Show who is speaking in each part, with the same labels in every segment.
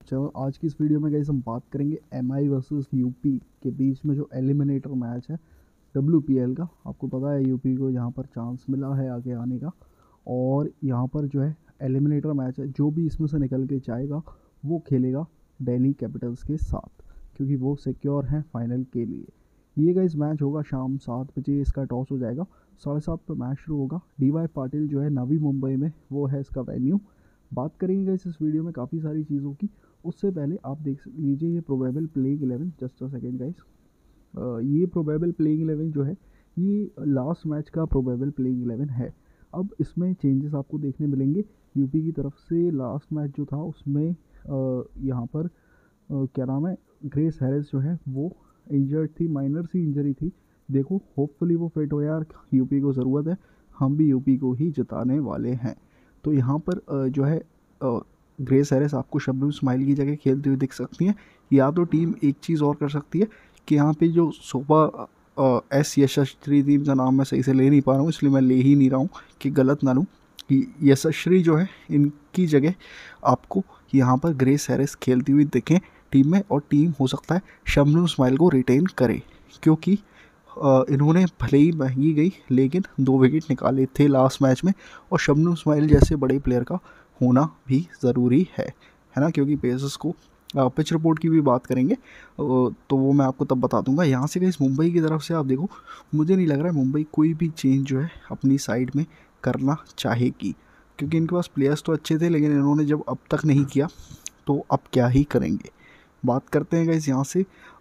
Speaker 1: चलो आज की इस वीडियो में गाइस हम बात करेंगे एमआई वर्सेस यूपी के बीच में जो एलिमिनेटर मैच है डब्ल्यूपीएल का। आपको पता है यूपी को यहाँ पर चांस मिला है आगे आने का, और यहाँ पर जो है एलिमिनेटर मैच है। जो भी इसमें से निकल के जाएगा वो खेलेगा दिल्ली कैपिटल्स के साथ, क्योंकि वो सिक्योर हैं फाइनल के लिए। ये गाइस मैच होगा शाम 7 बजे, इसका टॉस हो जाएगा, 7:30 पर मैच शुरू होगा। डीवाई पाटिल जो है नवी मुंबई में, वो है इसका वेन्यू। बात करेंगे इस वीडियो में काफ़ी सारी चीज़ों की। उससे पहले आप देख लीजिए ये probable playing 11। Just a second guys, ये प्रोबेबल प्लेइंग 11 जो है ये लास्ट मैच का प्रोबेबल प्लेइंग 11 है। अब इसमें चेंजेस आपको देखने मिलेंगे यूपी की तरफ से। लास्ट मैच जो था उसमें यहाँ पर क्या नाम है, ग्रेस हैरिस जो है वो इंजर्ड थी, माइनर सी इंजरी थी। देखो होपफुली वो फिट हो यार, यूपी को ज़रूरत है, हम भी यूपी को ही जिताने वाले हैं। तो यहाँ पर जो है ग्रेस हैरिस आपको शबनम इस्माइल की जगह खेलते हुए दिख सकती हैं। या तो टीम एक चीज़ और कर सकती है कि यहाँ पे जो सोपा एस यशस्वी टीम का नाम मैं सही से ले नहीं पा रहा हूँ, इसलिए मैं ले ही नहीं रहा हूँ कि गलत ना लूँ, कि यशस्वी जो है इनकी जगह आपको यहाँ पर ग्रेस हैरिस खेलती हुई दिखें टीम में, और टीम हो सकता है शबनम इस्माइल को रिटेन करे, क्योंकि इन्होंने भले ही महंगी गई लेकिन 2 विकेट निकाले थे लास्ट मैच में, और शबनम इस्माइल जैसे बड़े प्लेयर का होना भी ज़रूरी है ना, क्योंकि पेसर्स को पिच रिपोर्ट की भी बात करेंगे तो वो मैं आपको तब बता दूंगा। यहाँ से गाइस मुंबई की तरफ से आप देखो, मुझे नहीं लग रहा है मुंबई कोई भी चेंज जो है अपनी साइड में करना चाहेगी, क्योंकि इनके पास प्लेयर्स तो अच्छे थे लेकिन इन्होंने जब अब तक नहीं किया तो अब क्या ही करेंगे। बात करते हैं गाइस यहाँ से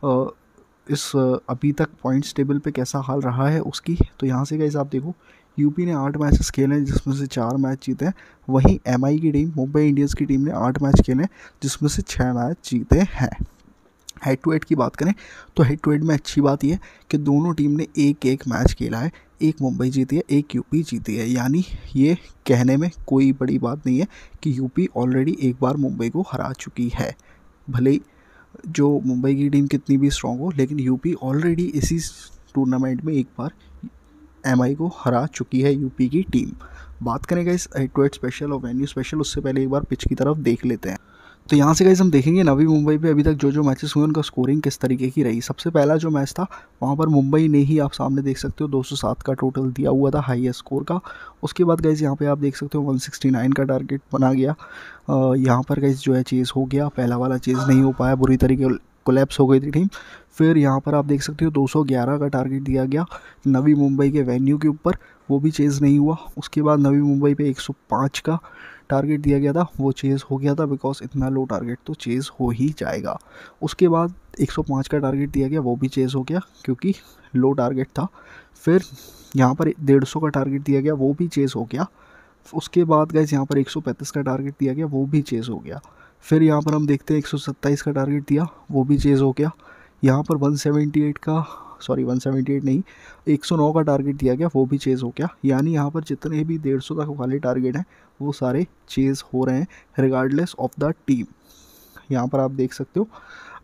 Speaker 1: इस अभी तक पॉइंट्स टेबल पे कैसा हाल रहा है उसकी। तो यहाँ से गाइस आप देखो, यूपी ने 8 मैचेस खेले हैं जिसमें से 4 मैच जीते हैं। वहीं एमआई की टीम, मुंबई इंडियंस की टीम ने 8 मैच खेले हैं जिसमें से 6 मैच जीते हैं। हेड टू हेड की बात करें तो हेड टू हेड में अच्छी बात यह है कि दोनों टीम ने एक एक मैच खेला है। एक मुंबई जीती है, एक यूपी जीती है, यानी ये कहने में कोई बड़ी बात नहीं है कि यूपी ऑलरेडी एक बार मुंबई को हरा चुकी है। भले ही जो मुंबई की टीम कितनी भी स्ट्रॉन्ग हो, लेकिन यूपी ऑलरेडी इसी टूर्नामेंट में एक बार एमआई को हरा चुकी है यूपी की टीम। बात करेंगे इस हेड टू हेड स्पेशल और वेन्यू स्पेशल, उससे पहले एक बार पिच की तरफ देख लेते हैं। तो यहाँ से गाइस हम देखेंगे नवी मुंबई पे अभी तक जो मैचेस हुए उनका स्कोरिंग किस तरीके की रही। सबसे पहला जो मैच था वहाँ पर मुंबई ने ही, आप सामने देख सकते हो, 207 का टोटल दिया हुआ था हाईएस्ट स्कोर का। उसके बाद गाइस यहाँ पे आप देख सकते हो 169 का टारगेट बना गया। यहाँ पर गाइस जो है चेज़ हो गया, पहला वाला चेज़ नहीं हो पाया, बुरी तरीके कोलैप्स हो गई थी टीम। फिर यहाँ पर आप देख सकते हो 211 का टारगेट दिया गया नवी मुंबई के वेन्यू के ऊपर, वो भी चेज़ नहीं हुआ। उसके बाद नवी मुंबई पे 105 का टारगेट दिया गया था, वो चेज़ हो गया था, बिकॉज इतना लो टारगेट तो चेज़ हो ही जाएगा। उसके बाद 105 का टारगेट दिया गया, वो भी चेज़ हो गया क्योंकि लो टारगेट था। फिर यहाँ पर 150 का टारगेट दिया गया, वो भी चेज़ हो गया। उसके बाद गाइस यहाँ पर 135 का टारगेट दिया गया, वो भी चेज़ हो गया। फिर यहाँ पर हम देखते हैं 127 का टारगेट दिया, वो भी चेज़ हो गया। यहाँ पर 178 का, सॉरी 178 नहीं, 109 का टारगेट दिया गया, वो भी चेज़ हो गया। यानी यहाँ पर जितने भी 150 तक वाले टारगेट हैं वो सारे चेज़ हो रहे हैं रिगार्डलेस ऑफ द टीम। यहाँ पर आप देख सकते हो।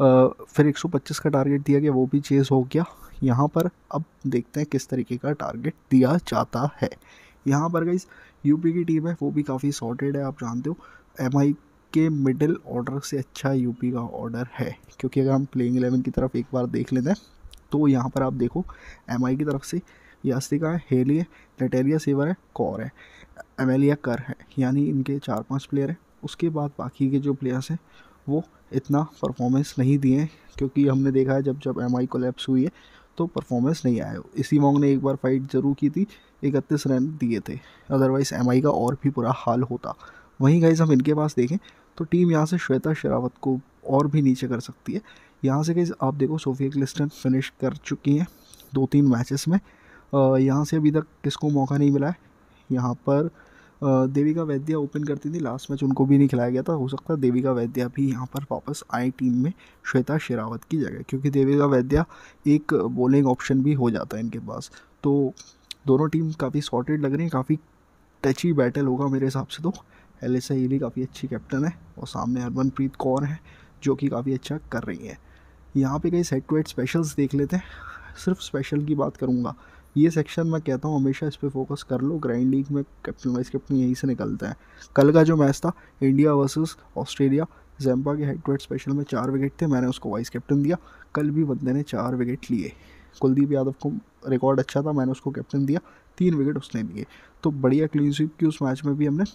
Speaker 1: फिर 125 का टारगेट दिया गया, वो भी चेज़ हो गया। यहाँ पर अब देखते हैं किस तरीके का टारगेट दिया जाता है। यहाँ पर गाइस यूपी की टीम है वो भी काफ़ी सॉर्टेड है, आप जानते हो। एमआई के मिडिल ऑर्डर से अच्छा यूपी का ऑर्डर है, क्योंकि अगर हम प्लेइंग 11 की तरफ एक बार देख लेते हैं तो यहाँ पर आप देखो एमआई की तरफ से यास्तिका है, हेली है, नटेलिया सेवर है, कौर है, एमेलिया कर है, यानी इनके 4-5 प्लेयर हैं। उसके बाद बाकी के जो प्लेयर्स हैं वो इतना परफॉर्मेंस नहीं दिए हैं, क्योंकि हमने देखा है जब एमआई कोलैप्स हुई है तो परफॉर्मेंस नहीं आया। इसी मॉन्ग ने एक बार फाइट ज़रूर की थी, 31 रन दिए थे, अदरवाइज़ एमआई का और भी बुरा हाल होता। वहीं गाइस हम इनके पास देखें तो टीम यहाँ से श्वेता शेरावत को और भी नीचे कर सकती है। यहाँ से गाइस आप देखो सोफिया क्लिस्टन फिनिश कर चुकी हैं 2-3 मैचेस में। यहाँ से अभी तक किसको मौका नहीं मिला है। यहाँ पर देविका वैद्या ओपन करती थी, लास्ट मैच उनको भी नहीं खिलाया गया था। हो सकता है देविका वैद्या भी यहाँ पर वापस आए टीम में श्वेता शेरावत की जगह, क्योंकि देविका वैद्या एक बॉलिंग ऑप्शन भी हो जाता है इनके पास। तो दोनों टीम काफ़ी सॉर्टेड लग रही है, काफ़ी टची बैटल होगा मेरे हिसाब से। तो एलिसा हीली काफ़ी अच्छी कैप्टन है, और सामने हरमनप्रीत कौर है जो कि काफ़ी अच्छा कर रही है। यहाँ पे कई हेड टू हेड स्पेशल्स देख लेते हैं। सिर्फ स्पेशल की बात करूँगा, ये सेक्शन मैं कहता हूँ हमेशा इस पर फोकस कर लो। ग्राइंड लीग में कैप्टन वाइस कैप्टन यहीं से निकलता है। कल का जो मैच था इंडिया वर्सेस ऑस्ट्रेलिया, जैम्पा के हेड टू हेड स्पेशल में 4 विकेट थे, मैंने उसको वाइस कैप्टन दिया। कल भी बंदे ने 4 विकेट लिए। कुलदीप यादव को रिकॉर्ड अच्छा था, मैंने उसको कैप्टन दिया, 3 विकेट उसने लिए। तो बढ़िया क्लीन स्वीप की उस मैच में भी हमने।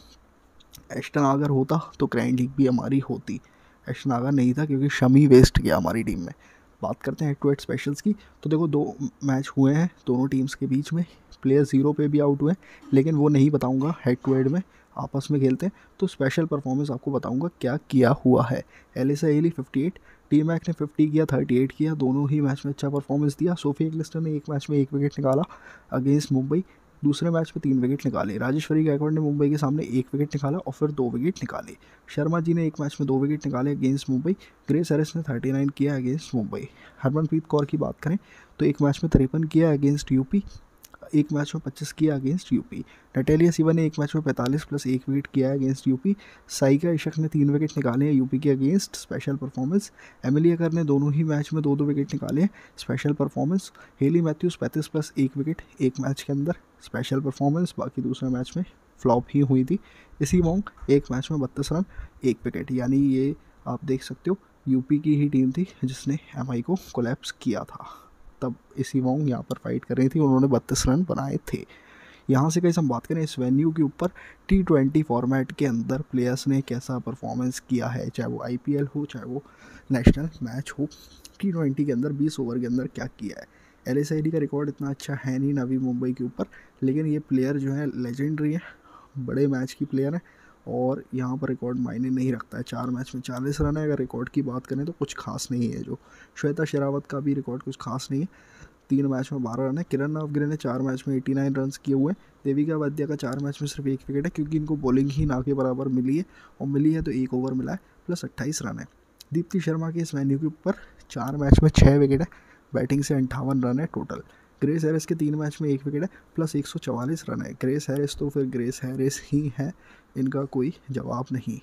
Speaker 1: एस्टन आगर होता तो ग्रैंड लीग भी हमारी होती। एस्टन आगर नहीं था क्योंकि शमी वेस्ट गया हमारी टीम में। बात करते हैं हेड टू हेड स्पेशल्स की, तो देखो 2 मैच हुए हैं दोनों टीम्स के बीच में। प्लेयर 0 पे भी आउट हुए, लेकिन वो नहीं बताऊंगा, हेड टू हेड में आपस में खेलते हैं तो स्पेशल परफॉर्मेंस आपको बताऊंगा क्या किया हुआ है। एलिसा हेली 58, टी मैक ने 50 किया, 38 किया, दोनों ही मैच में अच्छा परफॉर्मेंस दिया। सोफी एक्लिस्टन ने एक मैच में 1 विकेट निकाला अगेंस्ट मुंबई, दूसरे मैच में 3 विकेट निकाले। राजेश्वरी गायकवाड़ ने मुंबई के सामने 1 विकेट निकाला और फिर 2 विकेट निकाले। शर्मा जी ने एक मैच में 2 विकेट निकाले अगेंस्ट मुंबई। ग्रेस हैरिस ने 39 किया अगेंस्ट मुंबई। हरमनप्रीत कौर की बात करें तो एक मैच में 53 किया अगेंस्ट यूपी, एक मैच में 25 किया अगेंस्ट यूपी। नटेलिया सिवा ने एक मैच में 45 प्लस 1 विकेट किया है अगेंस्ट यूपी। साइका इशक ने 3 विकेट निकाले हैं यूपी के against, special performance. Amelia Kerr ने दोनों ही मैच में 2-2 विकेट निकाले हैं, special performance. Hayley Matthews 35 plus 1 wicket एक मैच के अंदर, स्पेशल परफॉर्मेंस। बाकी दूसरे मैच में फ्लॉप ही हुई थी। इसी वोंग एक मैच में 32 रन 1 विकेट, यानी ये आप देख सकते हो यूपी की ही टीम थी जिसने एमआई को कोलैप्स किया था। तब इसी वोंग यहाँ पर फाइट कर रही थी, उन्होंने 32 रन बनाए थे। यहाँ से कैसे हम बात करें इस वेन्यू के ऊपर, T20 फॉर्मेट के अंदर प्लेयर्स ने कैसा परफॉर्मेंस किया है, चाहे वो IPL हो चाहे वो नेशनल मैच हो। T20 के अंदर 20 ओवर के अंदर क्या किया है। LSID का रिकॉर्ड इतना अच्छा है नहीं नवी मुंबई के ऊपर, लेकिन ये प्लेयर जो है लेजेंडरी है, बड़े मैच की प्लेयर है और यहाँ पर रिकॉर्ड मायने नहीं रखता है। 4 मैच में 40 रन है, अगर रिकॉर्ड की बात करें तो कुछ खास नहीं है। जो श्वेता शेरावत का भी रिकॉर्ड कुछ खास नहीं है, 3 मैच में 12 रन है। किरण नवगिरे ने 4 मैच में 89 रन किए हुए हैं। देविका वैद्या का 4 मैच में सिर्फ 1 विकेट है क्योंकि इनको बॉलिंग ही ना के बराबर मिली है, और मिली है तो 1 ओवर मिला है, प्लस 28 रन है। दीप्ति शर्मा के इस वेन्यू के ऊपर 4 मैच में 6 विकेट है, बैटिंग से 58 रन है टोटल। ग्रेस हैरिस के 3 मैच में 1 विकेट है, प्लस 144 रन है। ग्रेस हैरिस तो फिर ग्रेस हैरिस ही है, इनका कोई जवाब नहीं।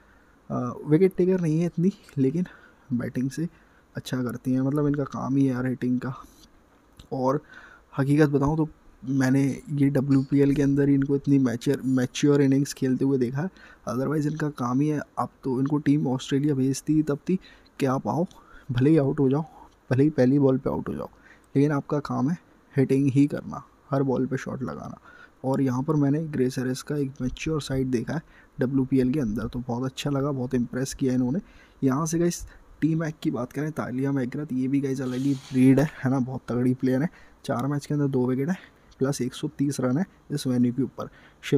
Speaker 1: विकेट टेकर नहीं है इतनी, लेकिन बैटिंग से अच्छा करती हैं, मतलब इनका काम ही है यार हिटिंग का। और हकीकत बताऊं तो मैंने ये WPL के अंदर ही इनको इतनी मैच्योर इनिंग्स खेलते हुए देखा है, अदरवाइज़ इनका काम ही है। अब तो इनको टीम ऑस्ट्रेलिया भेजती तब थी कि आप आओ, भले ही आउट हो जाओ, भले ही पहली बॉल पे आउट हो जाओ, लेकिन आपका काम है हिटिंग ही करना, हर बॉल पे शॉट लगाना। और यहाँ पर मैंने ग्रेस हैरिस का एक मैच्योर साइड देखा है WPL के अंदर, तो बहुत अच्छा लगा, बहुत इंप्रेस किया इन्होंने। यहाँ से गाइस टी मैक की बात करें, तालिया मैकग्रथ, ये भी गाइस अलग ही ब्रीड है ना, बहुत तगड़ी प्लेयर है। 4 मैच के अंदर 2 विकेट है, प्लस 130 रन है इस वेन्यू के ऊपर।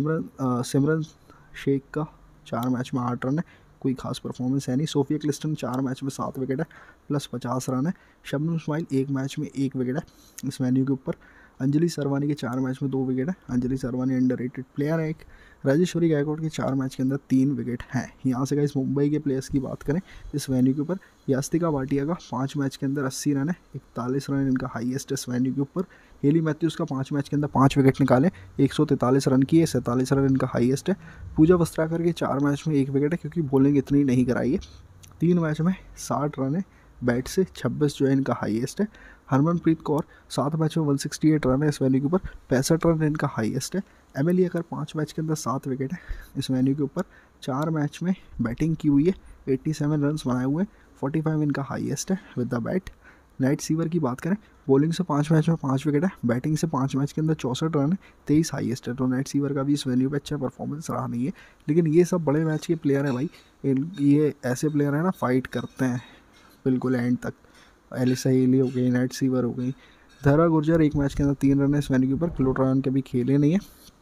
Speaker 1: सिमरन शेख का 4 मैच में 8 रन है, कोई खास परफॉर्मेंस है नहीं। सोफिया क्लिस्टन 4 मैच में 7 विकेट है, प्लस 50 रन है। शबनम इस्माइल 1 मैच में 1 विकेट है इस वेन्यू के ऊपर। अंजलि सरवानी के 4 मैच में 2 विकेट है, अंजलि सरवानी अंडररेटेड प्लेयर है एक। राजेश्वरी गायकवाड़ के 4 मैच के अंदर 3 विकेट हैं। यहाँ से गाइस मुंबई के प्लेयर्स की बात करें इस वेन्यू के ऊपर, यास्तिका भाटिया का 5 मैच के अंदर 80 रन है, 41 रन इनका हाईएस्ट इस वेन्यू के ऊपर। हेली मैथ्यूज़ का 5 मैच के अंदर 5 विकेट निकाले, 143 रन किए, 47 रन इनका हाईएस्ट है। पूजा वस्त्राकर के 4 मैच में 1 विकेट है क्योंकि बॉलिंग इतनी नहीं कराई है। 3 मैच में 60 रन है, बैट से 26 जो है इनका हाईएस्ट है। हरमनप्रीत कौर 7 मैच में 168 रन है इस वेन्यू के ऊपर, 65 रन इनका हाईएस्ट है। एमिली अकर 5 मैच के अंदर 7 विकेट है इस वेन्यू के ऊपर, 4 मैच में बैटिंग की हुई है, 87 रन बनाए हुए, 45 इनका हाईएस्ट है with the bat. Nat Sciver की बात करें, बॉलिंग से 5 मैच में 5 विकेट है, बैटिंग से 5 मैच के अंदर 64 रन है, 23 हाईएस्ट है। तो नाइट सीवर का भी इस वेन्यू पे अच्छा परफॉर्मेंस रहा नहीं है, लेकिन ये सब बड़े मैच के प्लेयर हैं भाई, ये ऐसे प्लेयर हैं ना फाइट करते हैं बिल्कुल एंड तक। एलिसा हेली हो गई, नाइट सीवर हो गई। धरा गुर्जर 1 मैच के अंदर 3 रन है इस वेन्यू के ऊपर, किलोट्रायन के भी खेले नहीं है।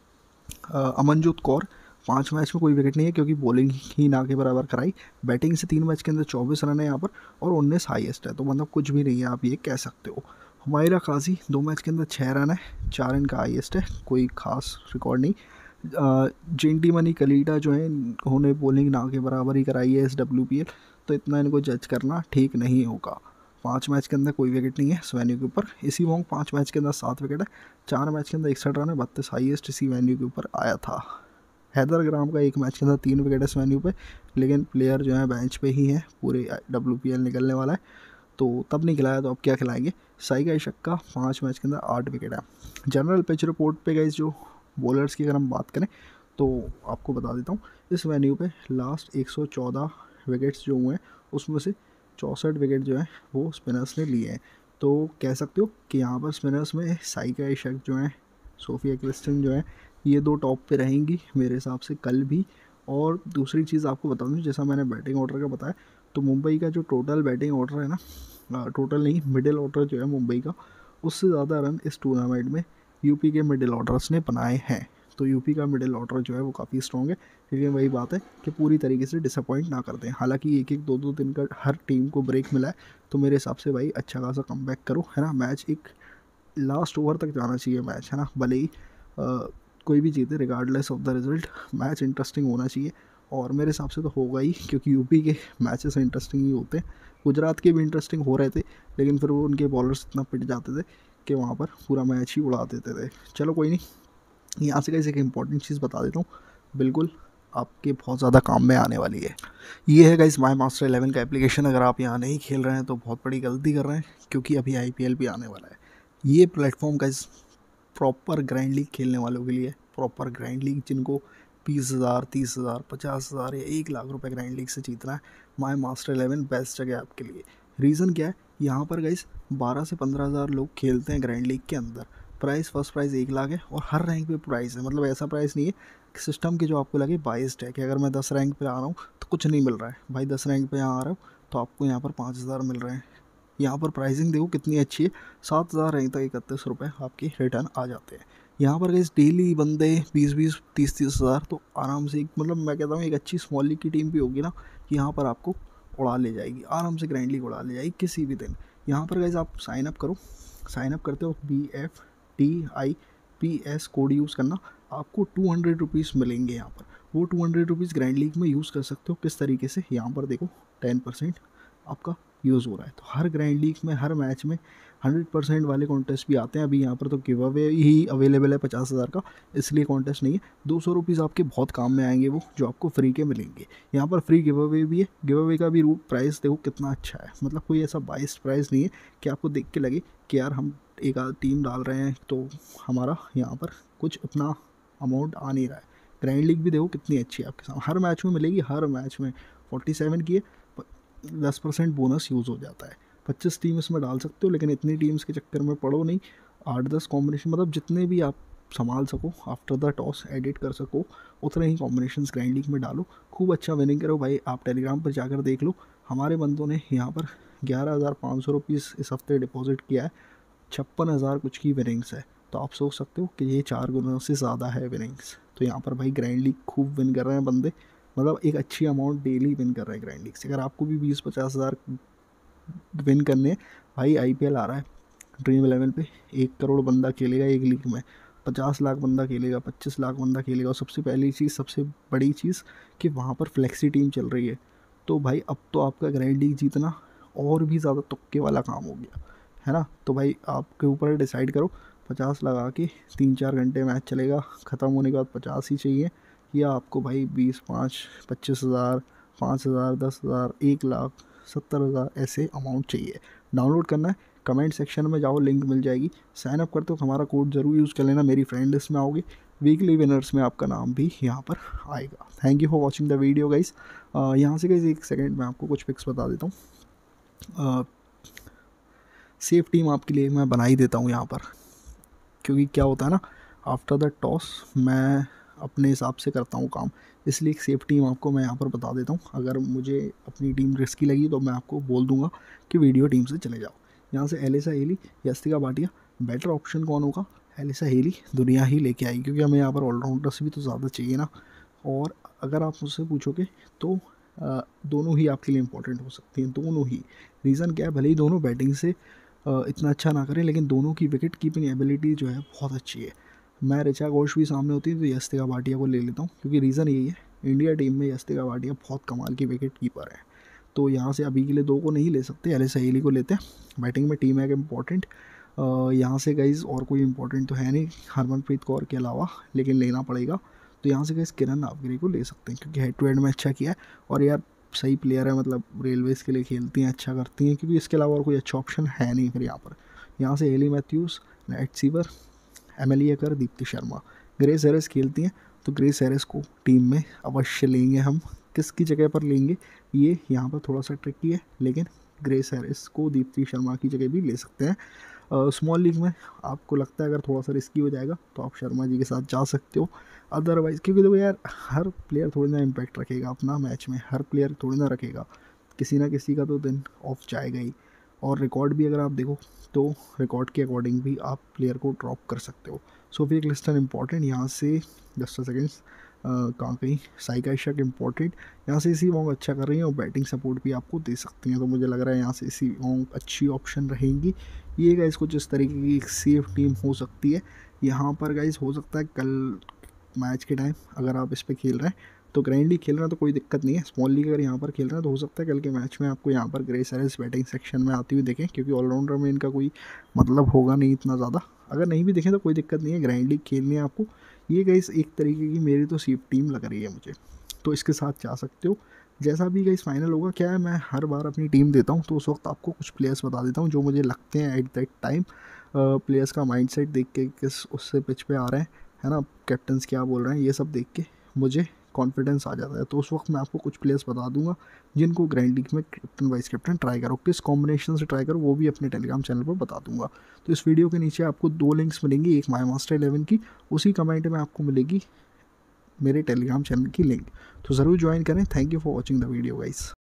Speaker 1: अमनजोत कौर 5 मैच में कोई विकेट नहीं है क्योंकि बॉलिंग ही ना के बराबर कराई, बैटिंग से 3 मैच के अंदर 24 रन है यहाँ पर, और 19 हाईएस्ट है, तो मतलब कुछ भी नहीं है, आप ये कह सकते हो। हुमायरा काजी 2 मैच के अंदर 6 रन है, 4 इनका हाईएस्ट है, कोई खास रिकॉर्ड नहीं। जेंटी मनी कलीटा जो है उन्होंने बॉलिंग ना के बराबर ही कराई है इस WPL, तो इतना इनको जज करना ठीक नहीं होगा। 5 मैच के अंदर कोई विकेट नहीं है इस वेन्यू के ऊपर। इसी वोंग 5 मैच के अंदर 7 विकेट है, 4 मैच के अंदर 61 रन है, 32 हाईएस्ट इसी वेन्यू के ऊपर आया था। हैदर ग्राम का 1 मैच के अंदर 3 विकेट है इस वेन्यू पे, लेकिन प्लेयर जो है बेंच पे ही है, पूरे WPL निकलने वाला है तो तब नहीं खिलाया तो अब क्या खिलाएंगे। साइका इशक का 5 मैच के अंदर 8 विकेट है। जनरल पिच रिपोर्ट पे गई जो बॉलर्स की अगर हम बात करें तो आपको बता देता हूँ, इस वेन्यू पे लास्ट 114 विकेट्स जो हुए हैं उसमें से 64 विकेट जो है वो स्पिनर्स ने लिए हैं। तो कह सकते हो कि यहाँ पर स्पिनर्स में साइका इशक जो है, सोफिया क्रिस्टन जो है, ये 2 टॉप पे रहेंगी मेरे हिसाब से कल भी। और दूसरी चीज़ आपको बता दूँ, जैसा मैंने बैटिंग ऑर्डर का बताया, तो मुंबई का जो टोटल बैटिंग ऑर्डर है ना, टोटल नहीं, मिडिल ऑर्डर जो है मुंबई का, उससे ज़्यादा रन इस टूर्नामेंट में यूपी के मिडिल ऑर्डर्स ने बनाए हैं। तो यूपी का मिडिल ऑर्डर जो है वो काफ़ी स्ट्रॉन्ग है, लेकिन वही बात है कि पूरी तरीके से डिसअपॉइंट ना कर दें। हालांकि एक एक दो दो दिन का हर टीम को ब्रेक मिला है, तो मेरे हिसाब से भाई अच्छा खासा कमबैक करो, है ना। मैच एक लास्ट ओवर तक जाना चाहिए मैच, है ना, भले ही कोई भी जीते, regardless of the result match interesting होना चाहिए। और मेरे हिसाब से तो होगा ही, क्योंकि यूपी के मैचेस इंटरेस्टिंग ही होते हैं। गुजरात के भी इंटरेस्टिंग हो रहे थे, लेकिन फिर वो उनके बॉलर्स इतना पिट जाते थे कि वहाँ पर पूरा मैच ही उड़ा देते थे। चलो कोई नहीं, यहाँ से कैसे एक इंपॉर्टेंट चीज़ बता देता हूँ, बिल्कुल आपके बहुत ज़्यादा काम में आने वाली है। ये है गाइस माई मास्टर 11 का एप्लीकेशन। अगर आप यहाँ नहीं खेल रहे हैं तो बहुत बड़ी गलती कर रहे हैं, क्योंकि अभी IPL भी आने वाला है। ये platform guys proper grand league खेलने वालों के लिए, प्रॉपर ग्रैंड लीग जिनको 20,000, 30,000, 50,000 या 1 लाख रुपए ग्रैंड लीग से जीतना है, माई मास्टर 11 बेस्ट जगह आपके लिए। रीज़न क्या है, यहाँ पर गाइस 12 से 15,000 लोग खेलते हैं ग्रैंड लीग के अंदर। प्राइस, फर्स्ट प्राइज़ 1 लाख है, और हर रैंक पे प्राइस है। मतलब ऐसा प्राइस नहीं है सिस्टम के जो आपको लगे बाइस्ड है कि अगर मैं 10 रैंक पे आ रहा हूँ तो कुछ नहीं मिल रहा है। भाई 10 रैंक पे यहाँ आ रहा हूँ तो आपको यहाँ पर 5,000 मिल रहे हैं। यहाँ पर प्राइसिंग देखो कितनी अच्छी है, 7,000 रैंक तक 31 रुपये आपके रिटर्न आ जाते हैं। यहाँ पर इस डेली बंदे 20-20, 30-30 हज़ार तो आराम से, मतलब मैं कहता हूँ एक अच्छी स्मॉल लीग की टीम भी होगी ना, कि यहाँ पर आपको उड़ा ले जाएगी आराम से, ग्रैंड लीग उड़ा ले जाएगी किसी भी दिन। यहाँ पर गाइस आप साइन अप करो, साइन अप करते हो BFTIPS कोड यूज़ करना, आपको 200 रुपीज़ मिलेंगे यहाँ पर। वो 200 रुपीज़ ग्रैंड लीग में यूज़ कर सकते हो। किस तरीके से, यहाँ पर देखो 10% आपका यूज़ हो रहा है। तो हर ग्रैंड लीग में, हर मैच में 100% वाले कॉन्टेस्ट भी आते हैं। अभी यहाँ पर तो गिव अवे ही अवेलेबल है 50,000 का, इसलिए कॉन्टेस्ट नहीं है। 200 रुपीज़ आपके बहुत काम में आएंगे, वो जो आपको फ्री के मिलेंगे। यहाँ पर फ्री गिव अवे भी है, गिव अवे का भी प्राइस देखो कितना अच्छा है। मतलब कोई ऐसा बाइस्ड प्राइस नहीं है कि आपको देख के लगे कि यार हम एक आध टीम डाल रहे हैं तो हमारा यहाँ पर कुछ उतना अमाउंट आ नहीं रहा है। ग्रैंड लीग भी देखो कितनी अच्छी है आपके सामने, हर मैच में मिलेगी, हर मैच में 47 की है, 10% बोनस यूज़ हो जाता है। 25 टीम इसमें डाल सकते हो, लेकिन इतनी टीम्स के चक्कर में पड़ो नहीं। 8-10 कॉम्बिनेशन, मतलब जितने भी आप संभाल सको, आफ्टर द टॉस एडिट कर सको, उतने ही कॉम्बिनेशन ग्रैंड लीग में डालो, खूब अच्छा विनिंग करो। भाई आप टेलीग्राम पर जाकर देख लो, हमारे बंदों ने यहाँ पर 11,500 रुपीज़ इस हफ्ते डिपॉजिट किया है, 56,000 कुछ की विनिंग्स है। तो आप सोच सकते हो कि ये 4 गुना से ज़्यादा है विनिंग्स। तो यहाँ पर भाई ग्रैंड लीग खूब विन कर रहे हैं बंदे, मतलब एक अच्छी अमाउंट डेली विन कर रहे हैं ग्रैंड लीग से। अगर आपको भी 20-50 हज़ार विन करने, भाई IPL आ रहा है, ड्रीम 11 पे 1 करोड़ बंदा खेलेगा एक लीग में, 50 लाख बंदा खेलेगा, 25 लाख बंदा खेलेगा। और सबसे पहली चीज़, सबसे बड़ी चीज़ कि वहाँ पर फ्लेक्सी टीम चल रही है। तो भाई अब तो आपका ग्रैंड लीग जीतना और भी ज़्यादा तुक्के वाला काम हो गया, है ना। तो भाई आपके ऊपर डिसाइड करो, 50 लगा के 3-4 घंटे मैच चलेगा, ख़त्म होने के बाद 50 ही चाहिए, या आपको भाई 20, 5, 25 हज़ार, 5,000, 10,000, 1 लाख, 70,000 ऐसे अमाउंट चाहिए। डाउनलोड करना है, कमेंट सेक्शन में जाओ, लिंक मिल जाएगी। साइन अप करते हो हमारा कोड ज़रूर यूज़ कर लेना, मेरी फ्रेंड लिस्ट में आओगे, वीकली विनर्स में आपका नाम भी यहाँ पर आएगा। Thank you for watching the video guys. यहाँ से गाइस एक सेकेंड में आपको कुछ पिक्स बता देता हूँ। सेफ टीम आपके लिए मैं बना ही देता हूँ यहाँ पर, क्योंकि क्या होता है ना, आफ्टर द टॉस मैं अपने हिसाब से करता हूँ काम, इसलिए एक सेफ टीम आपको मैं यहाँ पर बता देता हूँ। अगर मुझे अपनी टीम रिस्की लगी तो मैं आपको बोल दूंगा कि वीडियो टीम से चले जाओ। यहाँ से Alyssa Healy, Yastika Bhatia, better option कौन होगा, एलिसा हेली दुनिया ही लेके आई, क्योंकि हमें यहाँ पर ऑलराउंडर्स भी तो ज़्यादा चाहिए ना। और अगर आप मुझसे पूछोगे तो दोनों ही आपके लिए इंपॉर्टेंट हो सकती हैं, दोनों ही। रीज़न क्या है, भले ही दोनों बैटिंग से इतना अच्छा ना करें, लेकिन दोनों की विकेट कीपिंग एबिलिटी जो है बहुत अच्छी है। मैं ऋचा घोष भी सामने होती है तो यस्तिका भाटिया को ले लेता हूँ, क्योंकि रीज़न यही है, इंडिया टीम में यस्तिका भाटिया बहुत कमाल की विकेट कीपर है। तो यहाँ से अभी के लिए 2 को नहीं ले सकते, एलिसा हेली को लेते हैं। बैटिंग में टीम है इम्पॉर्टेंट, यहाँ से गाइज और कोई इंपॉर्टेंट तो है नहीं हरमनप्रीत कौर के अलावा, लेकिन लेना पड़ेगा। तो यहाँ से गाइज किरण नावगिरी को ले सकते हैं, क्योंकि हेड टू हेड में अच्छा किया है, और यार सही प्लेयर है, मतलब रेलवेज़ के लिए खेलती हैं, अच्छा करती हैं, क्योंकि इसके अलावा और कोई अच्छा ऑप्शन है नहीं फिर यहाँ पर। यहाँ से Hayley Matthews, Nat Sciver, ML Kerr, Deepti Sharma, Grace Harris खेलती हैं, तो ग्रेस हैरिस को टीम में अवश्य लेंगे हम। किसकी जगह पर लेंगे, ये यहाँ पर थोड़ा सा ट्रिकी है, लेकिन ग्रेस हैरिस को दीप्ति शर्मा की जगह भी ले सकते हैं। स्मॉल लीग में आपको लगता है अगर थोड़ा सा रिस्की हो जाएगा तो आप शर्मा जी के साथ जा सकते हो। अदरवाइज़ क्योंकि देखो यार, हर प्लेयर थोड़ी ना इम्पैक्ट रखेगा अपना मैच में, हर प्लेयर थोड़ी ना रखेगा, किसी ना किसी का तो दिन ऑफ जाएगा ही। और रिकॉर्ड भी अगर आप देखो तो रिकॉर्ड के अकॉर्डिंग भी आप प्लेयर को ड्रॉप कर सकते हो। सोफिया क्लिस्टन इंपॉर्टेंट, यहाँ से जस्ट सेकेंड्स कहाँ कहीं साइका शक इंपॉर्टेंट, यहाँ से इसी वोंग अच्छा कर रही हैं और बैटिंग सपोर्ट भी आपको दे सकती हैं, तो मुझे लग रहा है यहाँ से इसी वोंग अच्छी ऑप्शन रहेंगी। ये गाइस कुछ इस तरीके की एक सेफ टीम हो सकती है। यहाँ पर गाइस हो सकता है कल मैच के टाइम अगर आप इस पर खेल रहे हैं तो ग्रैंड लीग खेल रहे हैं तो कोई दिक्कत नहीं है, स्मॉल लीग अगर यहाँ पर खेल रहे हैं तो हो सकता है कल के मैच में आपको यहाँ पर ग्रेस हैरिस बैटिंग सेक्शन में आती हुई देखें, क्योंकि ऑलराउंडर में इनका कोई मतलब होगा नहीं इतना ज़्यादा। अगर नहीं भी देखें तो कोई दिक्कत नहीं है, ग्रैंड लीग खेलनी है आपको। ये गाइस एक तरीके की मेरी तो सेफ टीम लग रही है मुझे, तो इसके साथ जा सकते हो। जैसा भी गाइस फाइनल होगा, क्या है मैं हर बार अपनी टीम देता हूँ तो उस वक्त आपको कुछ प्लेयर्स बता देता हूँ जो मुझे लगते हैं एट दैट टाइम, प्लेयर्स का माइंडसेट देख के किस उससे पिच पे आ रहे हैं, है ना, कैप्टन्स क्या बोल रहे हैं, ये सब देख के मुझे कॉन्फिडेंस आ जाता है। तो उस वक्त मैं आपको कुछ प्लेयर्स बता दूंगा जिनको ग्रैंड लीग में कैप्टन वाइस कैप्टन ट्राई करो, किस कॉम्बिनेशन से ट्राई करो वो भी अपने टेलीग्राम चैनल पर बता दूंगा। तो इस वीडियो के नीचे आपको 2 लिंक्स मिलेंगी, एक माई मास्टर 11 की, उसी कमेंट में आपको मिलेगी मेरे टेलीग्राम चैनल की लिंक, तो ज़रूर ज्वाइन करें। Thank you for watching the video guys.